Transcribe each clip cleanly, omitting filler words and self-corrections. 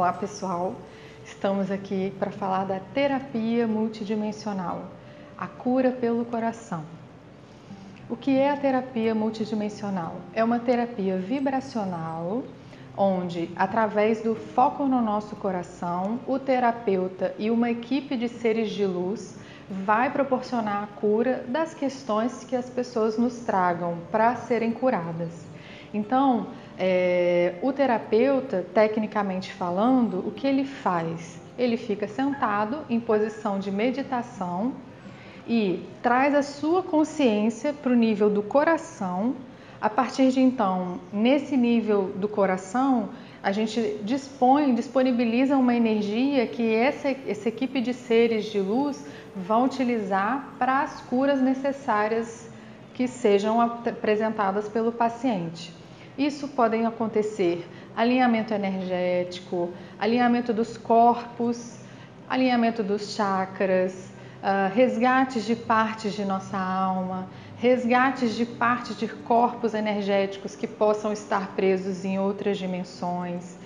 Olá pessoal, estamos aqui para falar da terapia multidimensional, a cura pelo coração. O que é a terapia multidimensional? É uma terapia vibracional, onde através do foco no nosso coração, o terapeuta e uma equipe de seres de luz vai proporcionar a cura das questões que as pessoas nos tragam para serem curadas. Então, o terapeuta, tecnicamente falando, o que ele faz? Ele fica sentado em posição de meditação e traz a sua consciência para o nível do coração. A partir de então, nesse nível do coração, a gente disponibiliza uma energia que essa equipe de seres de luz vão utilizar para as curas necessárias que sejam apresentadas pelo paciente. Isso podem acontecer alinhamento energético, alinhamento dos corpos, alinhamento dos chakras, resgates de partes de nossa alma, resgates de partes de corpos energéticos que possam estar presos em outras dimensões.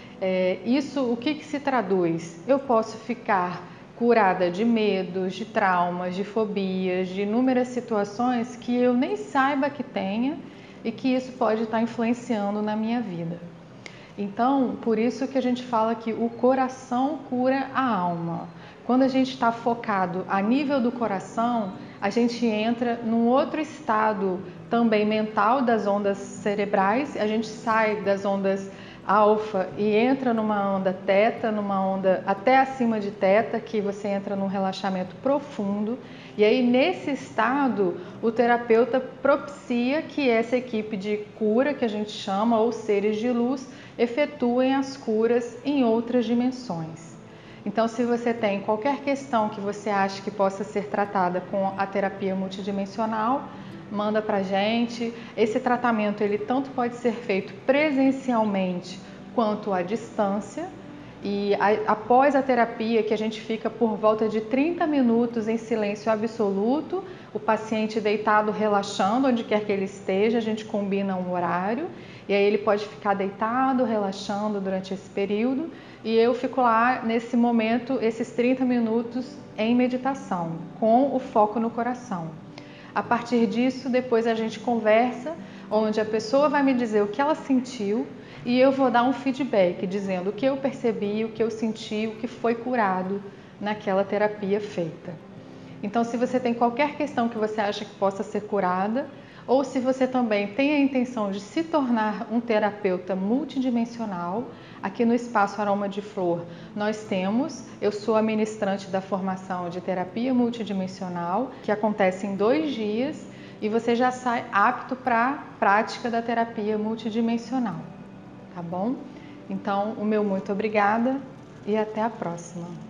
Isso, o que se traduz? Eu posso ficar curada de medos, de traumas, de fobias, de inúmeras situações que eu nem saiba que tenha e que isso pode estar influenciando na minha vida. Então, por isso que a gente fala que o coração cura a alma. Quando a gente está focado a nível do coração, a gente entra num outro estado também mental das ondas cerebrais, a gente sai das ondas alfa e entra numa onda teta, numa onda até acima de teta, que você entra num relaxamento profundo. E aí, nesse estado, o terapeuta propicia que essa equipe de cura, que a gente chama, ou seres de luz, efetuem as curas em outras dimensões. Então, se você tem qualquer questão que você acha que possa ser tratada com a terapia multidimensional, manda pra gente. Esse tratamento ele tanto pode ser feito presencialmente quanto à distância. E após a terapia, que a gente fica por volta de 30 minutos em silêncio absoluto, o paciente deitado relaxando onde quer que ele esteja, a gente combina um horário e aí ele pode ficar deitado, relaxando durante esse período e eu fico lá nesse momento, esses 30 minutos em meditação, com o foco no coração. A partir disso, depois a gente conversa, onde a pessoa vai me dizer o que ela sentiu e eu vou dar um feedback dizendo o que eu percebi, o que eu senti, o que foi curado naquela terapia feita. Então, se você tem qualquer questão que você acha que possa ser curada, ou se você também tem a intenção de se tornar um terapeuta multidimensional, aqui no Espaço Aroma de Flor eu sou a ministrante da formação de terapia multidimensional, que acontece em 2 dias, e você já sai apto para a prática da terapia multidimensional, tá bom? Então, o meu muito obrigada e até a próxima.